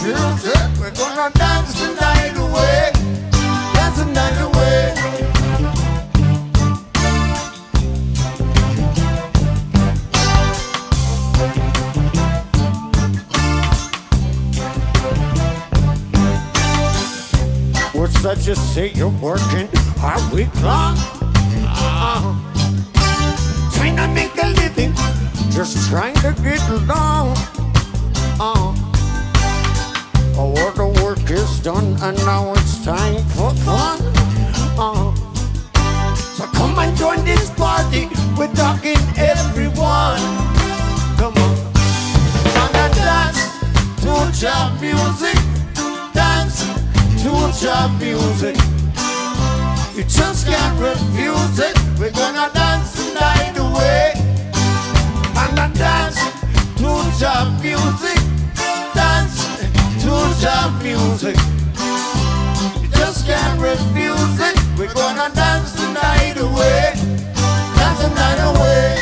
music. We're gonna dance the night away. Dance the night away. What's that you say you're working all week long? Trying to make a living, just trying to get along. All the work is done and now it's time for fun. So come and join this party, we're talking everyone. Come on, gonna dance to your music. Dance to your music. You just can't refuse it. We're gonna dance the night away. Gonna dance to your music. Dance to your music. You just can't refuse it. We're gonna dance the night away. Dance the night away.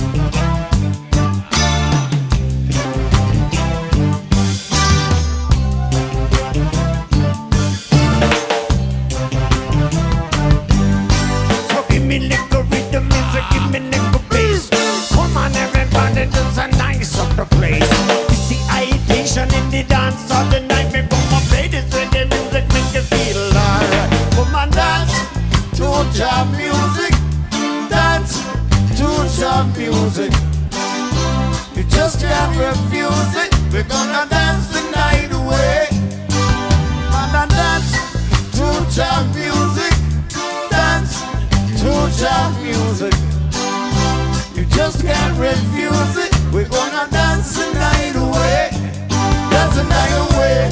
Give me nickel bass. Come on everybody, just a nice up the place. You see agitation in the dance of the night. Me gonna play this with the music, make you feel alright. Come on, dance to your music. Dance to your music. You just can't refuse it. We're gonna dance the night away. Gonna dance to your music. Dance to your music. You just can't refuse it. We're gonna dance the night away. Dance the night away.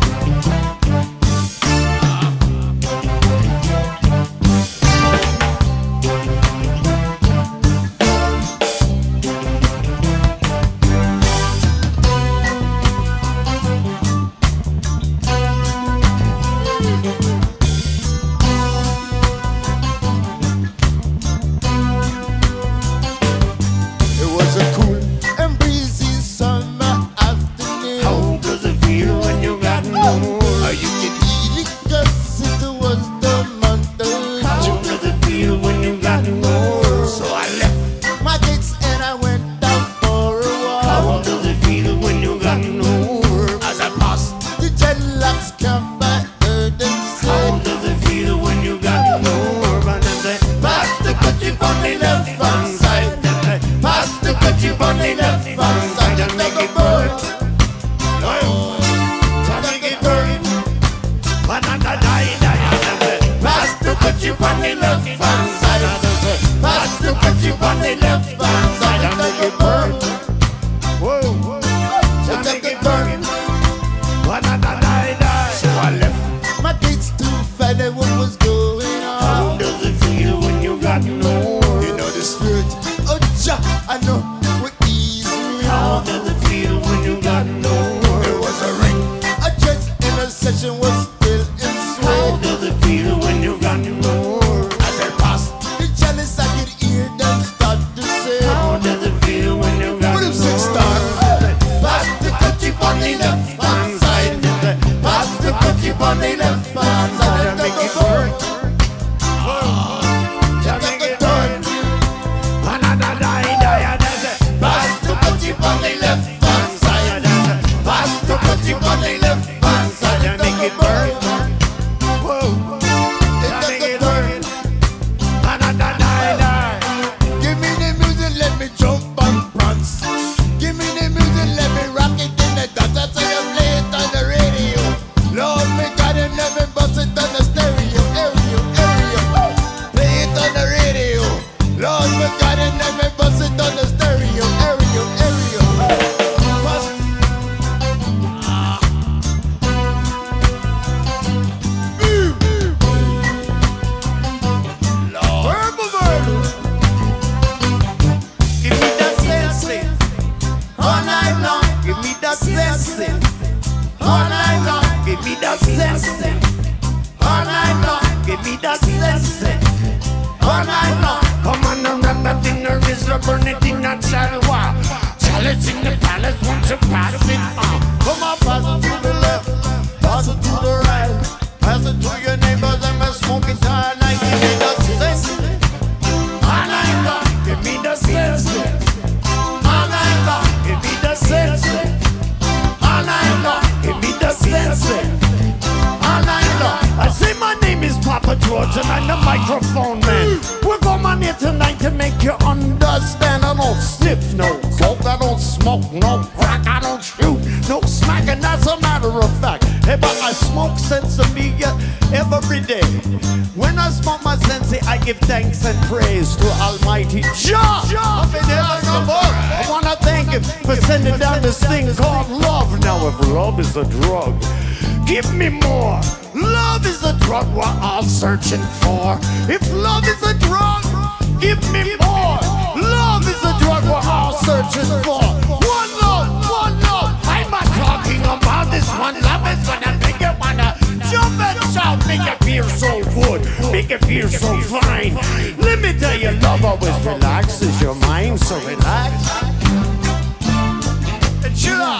Burn it in a child war. Chalice in the palace, won't you pass it on? Come on, pass it to the left. Mama George and I'm the microphone man. We're going here tonight to make you understand. I don't sniff no coke, I don't smoke no crack, I don't shoot no smack, and that's a matter of fact. Hey, but I smoke sensimilla every day. When I smoke my sensi, I give thanks and praise to Almighty Jah up in heaven above. I wanna thank him for sending down this thing called love. Now if love is a drug, give me more. Love is a drug we're all searching for. If love is a drug, give me more. Love is a drug we're all searching for. One love, one love. I'm not talking about this one. Love is gonna make you wanna jump and shout, make you feel so good, make you feel so fine. Let me tell you, love always relaxes your mind, so relax and chill out.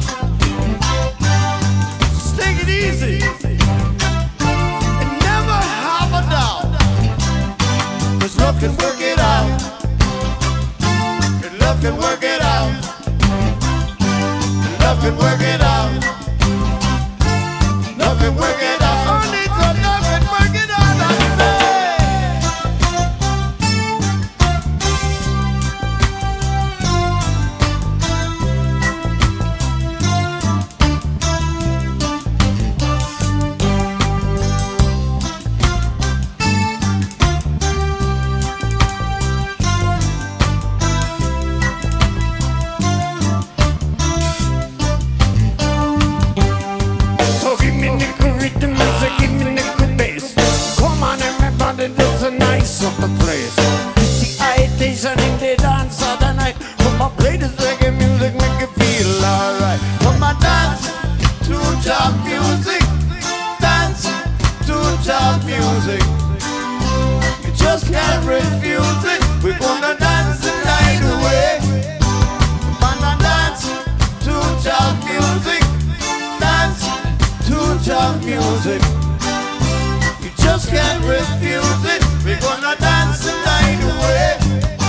Just take it easy and never have a doubt, 'cause love can work it out, and love can work it out, and love can work it out. Love can work it out. I need some love and work it out. I say. Of the place. You see, I station in the dance of the night. When my play this reggae music, make you feel alright. When my dance to job music, dance to job music. You just can't refuse it. We're gonna dance the night away. When I dance to job music, dance to job music. You just can't refuse it. We're gonna dance the night away.